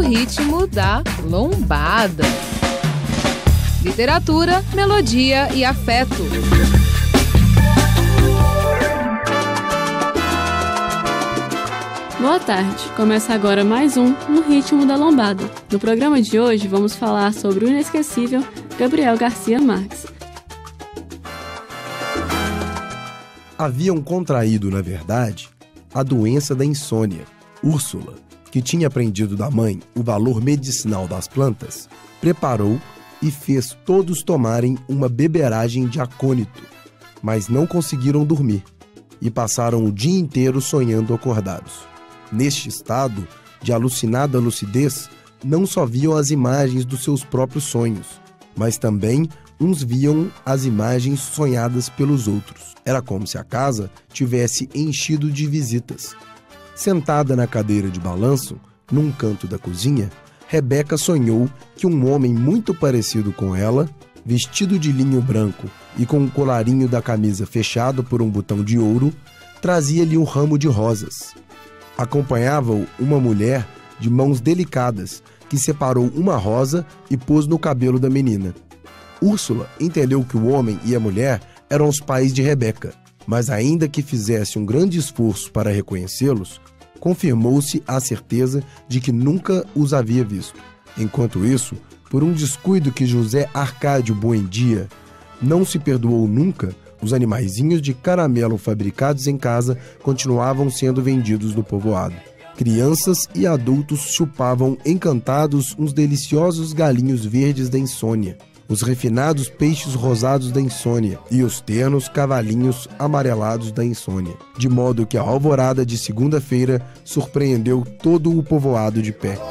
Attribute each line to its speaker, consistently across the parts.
Speaker 1: ritmo da lombada. Literatura, melodia e afeto.
Speaker 2: Boa tarde, começa agora mais um No Ritmo da Lombada. No programa de hoje vamos falar sobre o inesquecível Gabriel Garcia Marques.
Speaker 3: Haviam contraído, na verdade, a doença da insônia. Úrsula, que tinha aprendido da mãe o valor medicinal das plantas, preparou e fez todos tomarem uma beberagem de acônito, mas não conseguiram dormir e passaram o dia inteiro sonhando acordados. Neste estado de alucinada lucidez, não só viam as imagens dos seus próprios sonhos, mas também uns viam as imagens sonhadas pelos outros. Era como se a casa tivesse enchido de visitas. Sentada na cadeira de balanço, num canto da cozinha, Rebeca sonhou que um homem muito parecido com ela, vestido de linho branco e com o colarinho da camisa fechado por um botão de ouro, trazia-lhe um ramo de rosas. Acompanhava-o uma mulher de mãos delicadas, que separou uma rosa e pôs no cabelo da menina. Úrsula entendeu que o homem e a mulher eram os pais de Rebeca, mas ainda que fizesse um grande esforço para reconhecê-los, confirmou-se a certeza de que nunca os havia visto. Enquanto isso, por um descuido que José Arcádio Buendia não se perdoou nunca, os animaizinhos de caramelo fabricados em casa continuavam sendo vendidos no povoado. Crianças e adultos chupavam encantados uns deliciosos galinhos verdes da insônia, os refinados peixes rosados da insônia e os ternos cavalinhos amarelados da insônia, de modo que a alvorada de segunda-feira surpreendeu todo o povoado de pé.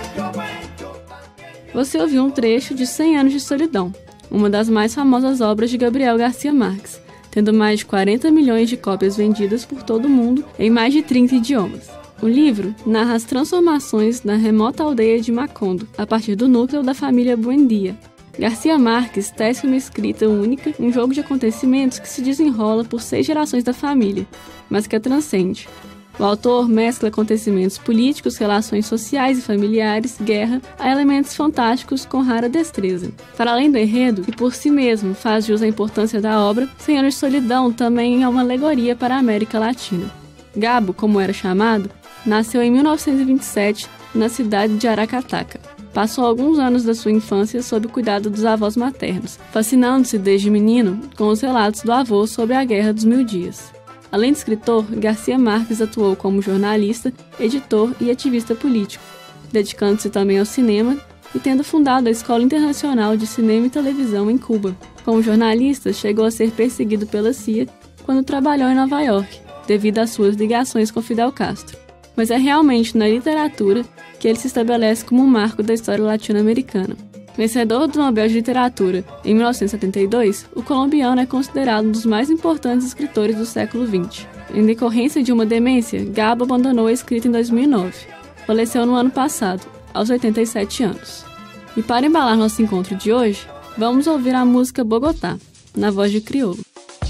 Speaker 2: Você ouviu um trecho de 100 Anos de Solidão, uma das mais famosas obras de Gabriel Garcia Marques, tendo mais de 40 milhões de cópias vendidas por todo o mundo em mais de 30 idiomas. O livro narra as transformações na remota aldeia de Macondo, a partir do núcleo da família Buendia. Garcia Marques tece uma escrita única, um jogo de acontecimentos que se desenrola por 6 gerações da família, mas que a transcende. O autor mescla acontecimentos políticos, relações sociais e familiares, guerra, a elementos fantásticos com rara destreza. Para além do enredo, que por si mesmo faz jus à importância da obra, 100 Anos de Solidão também é uma alegoria para a América Latina. Gabo, como era chamado, nasceu em 1927 na cidade de Aracataca. Passou alguns anos da sua infância sob o cuidado dos avós maternos, fascinando-se desde menino com os relatos do avô sobre a Guerra dos 1000 Dias. Além de escritor, Garcia Marques atuou como jornalista, editor e ativista político, dedicando-se também ao cinema e tendo fundado a Escola Internacional de Cinema e Televisão em Cuba. Como jornalista, chegou a ser perseguido pela CIA quando trabalhou em Nova York, devido às suas ligações com Fidel Castro. Mas é realmente na literatura que ele se estabelece como um marco da história latino-americana. Vencedor do Nobel de Literatura em 1972, o colombiano é considerado um dos mais importantes escritores do século XX. Em decorrência de uma demência, Gabo abandonou a escrita em 2009. Faleceu no ano passado, aos 87 anos. E para embalar nosso encontro de hoje, vamos ouvir a música Bogotá, na voz de Criolo.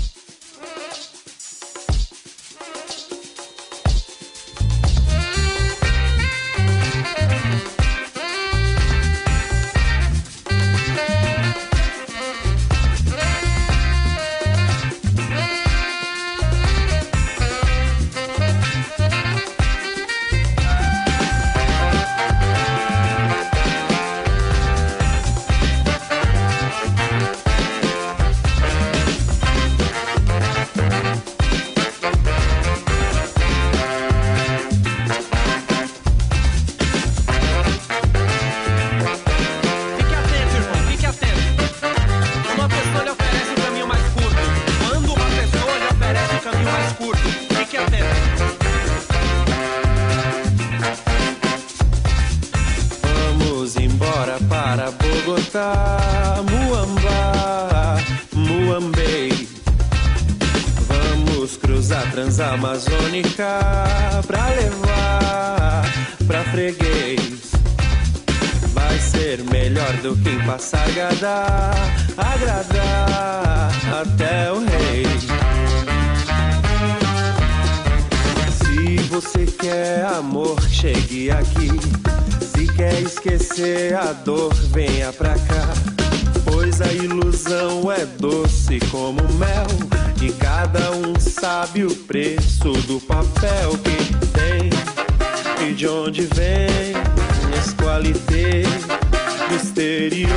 Speaker 4: Bogotá, Muamba, Muambei. Vamos cruzar Transamazônica pra levar pra freguês. Vai ser melhor do que em Passargada, agradar até o rei. Se você quer amor, chegue aqui. Se quer esquecer a dor, venha pra cá. Pois a ilusão é doce como mel, e cada um sabe o preço do papel que tem e de onde vem esse qualité do exterior.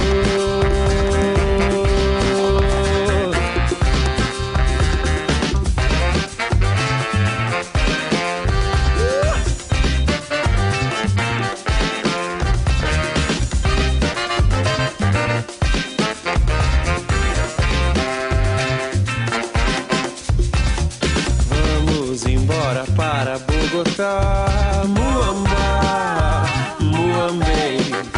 Speaker 4: Para Bogotá, Muamba, Muambei.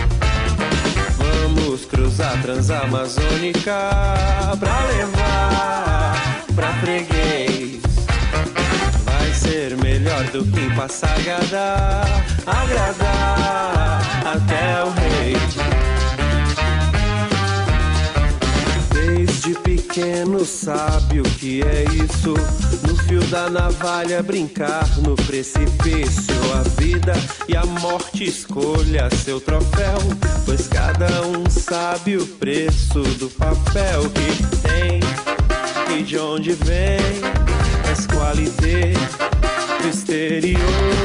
Speaker 4: Vamos cruzar Transamazônica pra levar pra freguês. Vai ser melhor do que em Passargada, agradar até o rei. Desde pequeno sabe o que é isso, no fio da navalha brincar no precipício. A vida e a morte escolha seu troféu, pois cada um sabe o preço do papel que tem e de onde vem essa qualité do exterior.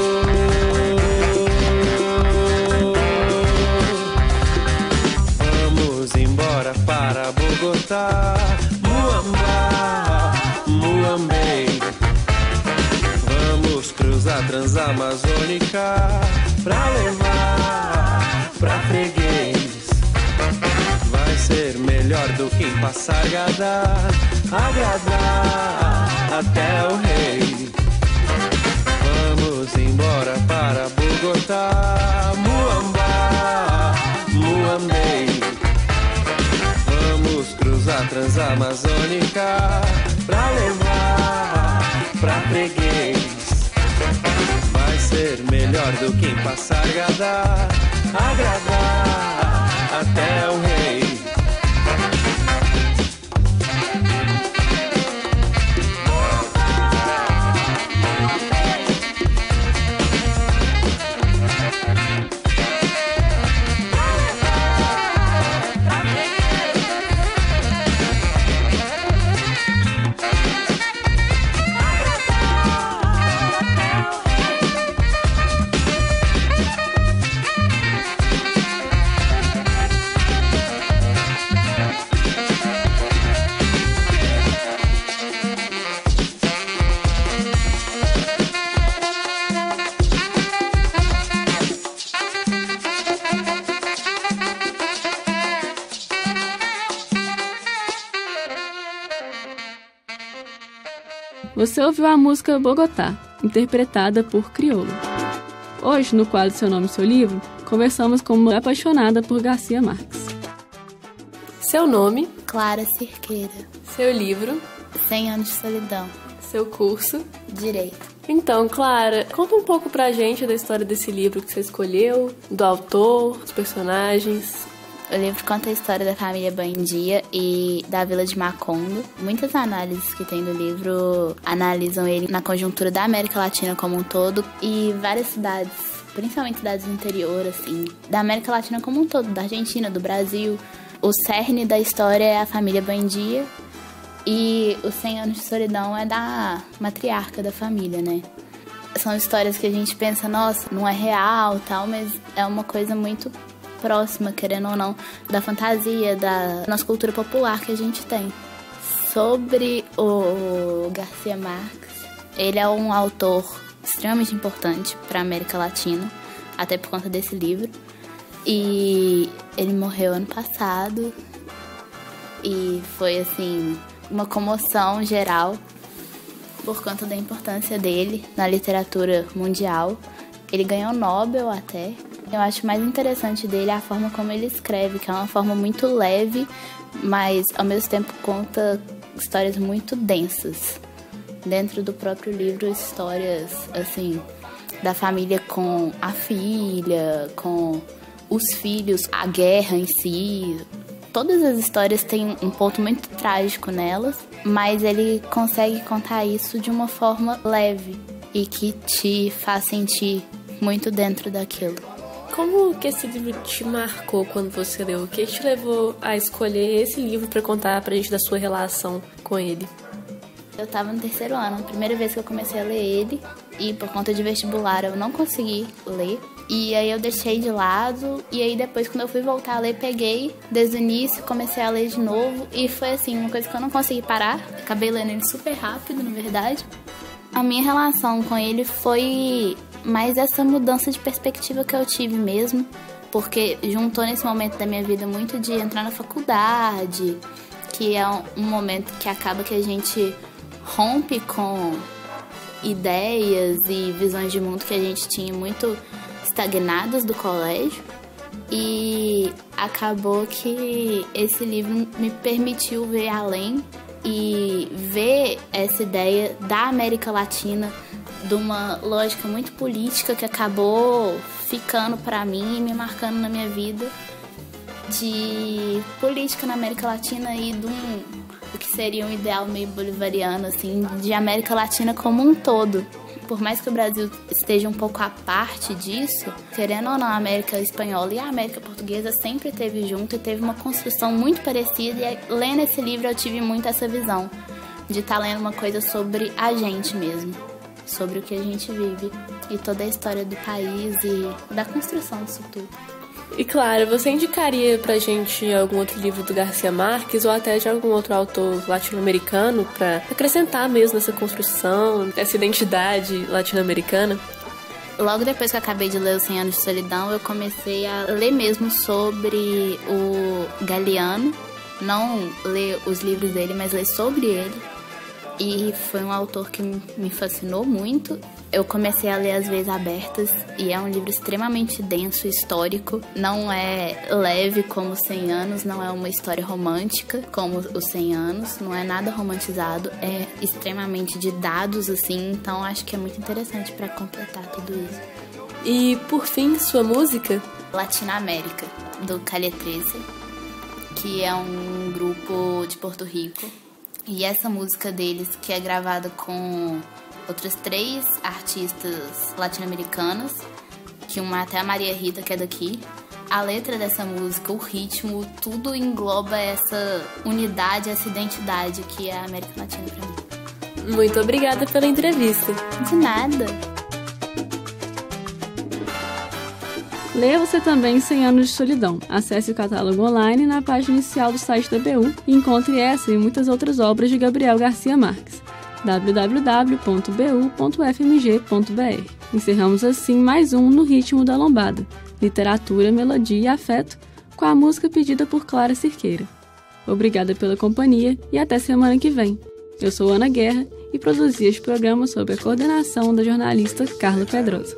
Speaker 4: Vamos embora para Bogotá, Muamba, Muambei. Vamos cruzar Transamazônica pra levar pra freguês. Vai ser melhor do que em Passargada, agradar até o rei. Vamos embora para Bogotá, Muamba, Muambei. Vamos cruzar Transamazônica pra levar pra freguês. Vai ser melhor do que em Passargada, agradar até o rei.
Speaker 2: Você ouviu a música Bogotá, interpretada por Criolo. Hoje, no quadro Seu Nome, Seu Livro, conversamos com uma apaixonada por Garcia Marques.
Speaker 5: Seu nome?
Speaker 6: Clara Cirqueira.
Speaker 5: Seu livro?
Speaker 6: 100 anos de solidão.
Speaker 5: Seu curso?
Speaker 6: Direito.
Speaker 5: Então, Clara, conta um pouco pra gente da história desse livro que você escolheu, do autor, dos personagens.
Speaker 6: O livro conta a história da família Buendia e da Vila de Macondo. Muitas análises que tem do livro analisam ele na conjuntura da América Latina como um todo e várias cidades, principalmente cidades do interior, assim, da América Latina como um todo, da Argentina, do Brasil. O cerne da história é a família Buendia e os 100 anos de solidão é da matriarca da família, né? São histórias que a gente pensa, nossa, não é real, tal, mas é uma coisa muito próxima, querendo ou não, da fantasia, da nossa cultura popular que a gente tem. Sobre o Garcia Marques, ele é um autor extremamente importante para a América Latina, até por conta desse livro. E ele morreu ano passado e foi, assim, uma comoção geral por conta da importância dele na literatura mundial. Ele ganhou o Nobel até. Eu acho mais interessante dele a forma como ele escreve, que é uma forma muito leve, mas ao mesmo tempo conta histórias muito densas. Dentro do próprio livro, histórias, assim, da família com a filha, com os filhos, a guerra em si. Todas as histórias têm um ponto muito trágico nelas, mas ele consegue contar isso de uma forma leve e que te faz sentir muito dentro daquilo.
Speaker 5: Como que esse livro te marcou quando você leu? O que te levou a escolher esse livro para contar pra gente da sua relação com ele?
Speaker 6: Eu tava no 3º ano, a primeira vez que eu comecei a ler ele, e por conta de vestibular eu não consegui ler. E aí eu deixei de lado, e aí depois quando eu fui voltar a ler, peguei desde o início, comecei a ler de novo, e foi assim, uma coisa que eu não consegui parar. Acabei lendo ele super rápido, na verdade. A minha relação com ele foi mais essa mudança de perspectiva que eu tive mesmo, porque juntou nesse momento da minha vida muito de entrar na faculdade, que é um momento que acaba que a gente rompe com ideias e visões de mundo que a gente tinha muito estagnadas do colégio, e acabou que esse livro me permitiu ver além e ver essa ideia da América Latina de uma lógica muito política que acabou ficando pra mim e me marcando na minha vida, de política na América Latina e do que seria um ideal meio bolivariano, assim, de América Latina como um todo. Por mais que o Brasil esteja um pouco à parte disso, querendo ou não, a América Espanhola e a América Portuguesa sempre esteve junto e teve uma construção muito parecida, e lendo esse livro eu tive muito essa visão de estar lendo uma coisa sobre a gente mesmo, sobre o que a gente vive e toda a história do país e da construção disso tudo.
Speaker 5: E claro, você indicaria pra gente algum outro livro do Garcia Marques ou até de algum outro autor latino-americano pra acrescentar mesmo essa construção, essa identidade latino-americana?
Speaker 6: Logo depois que eu acabei de ler Os 100 Anos de Solidão, eu comecei a ler mesmo sobre o Galeano, não ler os livros dele, mas ler sobre ele. E foi um autor que me fascinou muito. Eu comecei a ler As Veias Abertas, e é um livro extremamente denso e histórico. Não é leve como Os 100 Anos, não é uma história romântica como Os 100 Anos, não é nada romantizado, é extremamente de dados, assim, então acho que é muito interessante para completar tudo isso.
Speaker 5: E, por fim, sua música?
Speaker 6: Latinoamérica, do Calle 13, que é um grupo de Porto Rico. E essa música deles, que é gravada com outras 3 artistas latino-americanas, que uma até a Maria Rita, que é daqui. A letra dessa música, o ritmo, tudo engloba essa unidade, essa identidade que é a América Latina pra mim.
Speaker 5: Muito obrigada pela entrevista.
Speaker 6: De nada.
Speaker 2: Leia você também 100 Anos de Solidão. Acesse o catálogo online na página inicial do site da BU e encontre essa e muitas outras obras de Gabriel Garcia Marques. www.bu.fmg.br. Encerramos assim mais um No Ritmo da Lombada, literatura, melodia e afeto, com a música pedida por Clara Cirqueira. Obrigada pela companhia e até semana que vem. Eu sou Ana Guerra e produzi este programa sob a coordenação da jornalista Carla Pedrosa.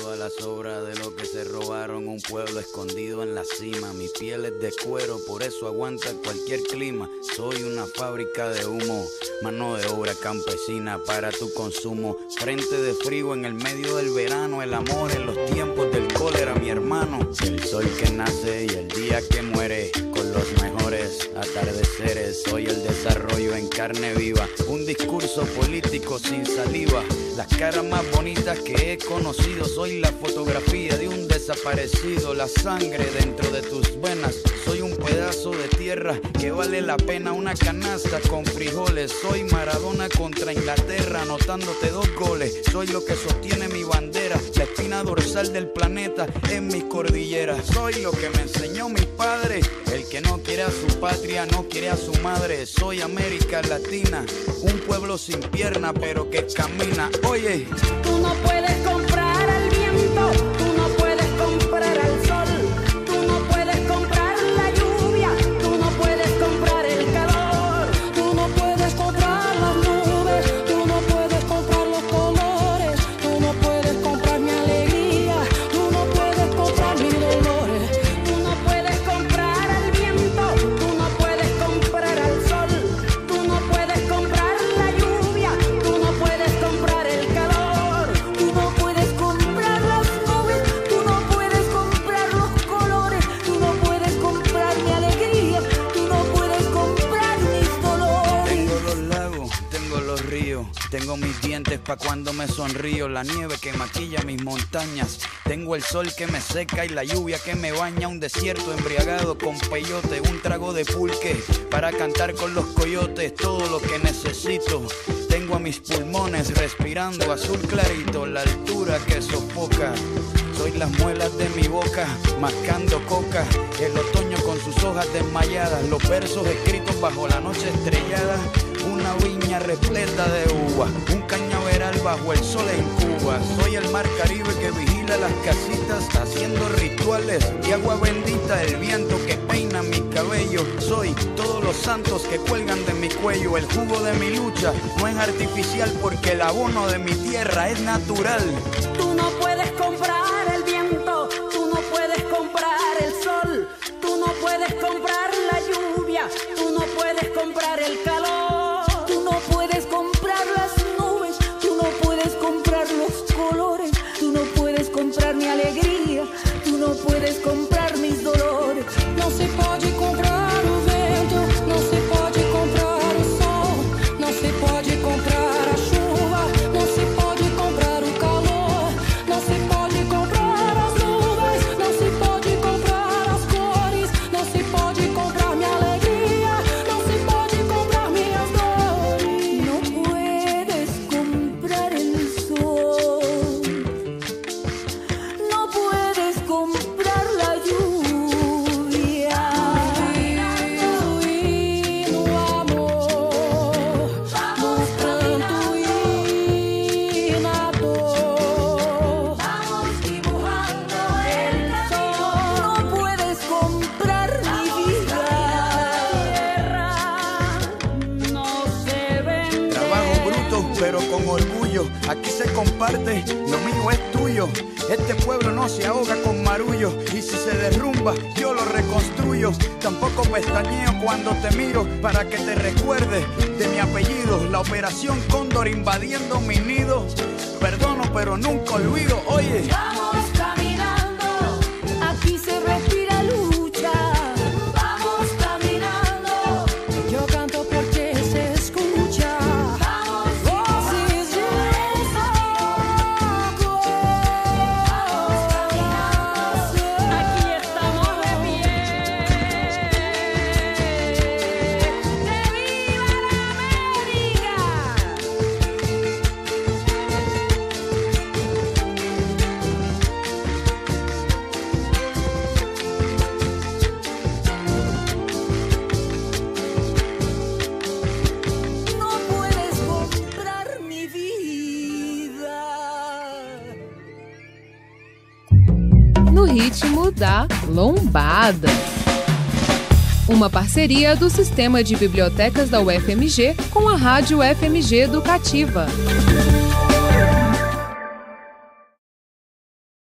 Speaker 7: Un pueblo escondido en la cima, mi piel es de cuero, por eso aguanta cualquier clima. Soy una fábrica de humo, mano de obra campesina para tu consumo. Frente de frío en el medio del verano, el amor en los tiempos del cólera, mi hermano. El sol que nace y el día que muere, con los mejores atardeceres. Soy el desarrollo en carne viva, un discurso político sin saliva. Las caras más bonitas que he conocido, soy la fotografía de un desaparecido, la sangre dentro de tus venas. Soy un pedazo de tierra que vale la pena una canasta con frijoles. Soy Maradona contra Inglaterra, anotándote 2 goles. Soy lo que sostiene mi bandera, la espina dorsal del planeta en mis cordilleras. Soy lo que me enseñó mi padre, el que no quiere a su patria, no quiere a su madre. Soy América Latina, un pueblo sin pierna pero que camina. Oye,
Speaker 8: tú no puedes comprar al viento, tú no puedes comprar al sol, tú no puedes comprar la lluvia, tú no puedes comprar el calor, tú no puedes comprar las nubes, tú no puedes comprar los colores, tú no puedes comprar mi alegría, tú no puedes comprar mis dolores, tú no puedes comprar al viento, tú no puedes comprar al sol, tú no puedes comprar la lluvia, tú no puedes comprar el calor, tú no puedes comprar las nubes, tú no puedes comprar los colores, tú no puedes comprar mi alegría, tú no puedes comprar mis dolores.
Speaker 7: tengo los lagos, tengo los ríos, tengo mis dientes pa' cuando me sonrío, la nieve que maquilla mis montañas. Tengo el sol que me seca y la lluvia que me baña. Un desierto embriagado con peyote, un trago de pulque para cantar con los coyotes. Todo lo que necesito. Tengo a mis pulmones respirando azul clarito, la altura que sofoca. Soy las muelas de mi boca, mascando coca. El otoño con sus hojas desmayadas, los versos escritos bajo la noche estrellada. Una viña repleta de uva, un cañaveral bajo el sol en Cuba. Soy el mar Caribe que vigila las casitas, haciendo rituales de agua bendita. El viento que peina mi cabello. Soy todos los santos que cuelgan de mi cuello. El jugo de mi lucha no es artificial, porque el abono de mi tierra es natural.
Speaker 8: Tú no puedes comprar el viento, tú no puedes comprar el sol, tú no puedes comprar la lluvia, tú no puedes comprar el calor, tú no puedes comprar las nubes, tú no puedes comprar los colores, tú no puedes comprar mi alegría, tú no puedes comprar mis dolores. No se puede comprar o vento, no se puede comprar o sol, no se puede comprar a chuva, no se pode comprar o calor, não se pode comprar as nuvens, não se pode comprar as cores, não se pode comprar minha alegria, não se pode comprar minhas dores. Não puedes comprar el sol, não puedes comprar la lluvia. E no amor, no pranto e na dor, vamos dibujando el sol. No puedes comprar mi vida, no se vende.
Speaker 7: Trabajo bruto, pero con orgullo. Aquí se comparte, lo mío es tuyo. Este pueblo no se ahoga con marullo, y si se derrumba, yo lo reconstruyo. Tampoco pestañeo cuando te miro, para que te recuerdes de mi apellido. La operación Cóndor invadiendo mi nido. Perdono, pero nunca olvido. Oye,
Speaker 8: Vamos caminando, aquí se respira lucha. Vamos caminando, yo canto porque se escucha. Vamos, voces de desahogo. Vamos caminando, aquí estamos de pie. ¡Que viva la América! No puedes comprar mi vida.
Speaker 1: No ritmo da lombada. Uma parceria do Sistema de Bibliotecas da UFMG com a Rádio UFMG Educativa.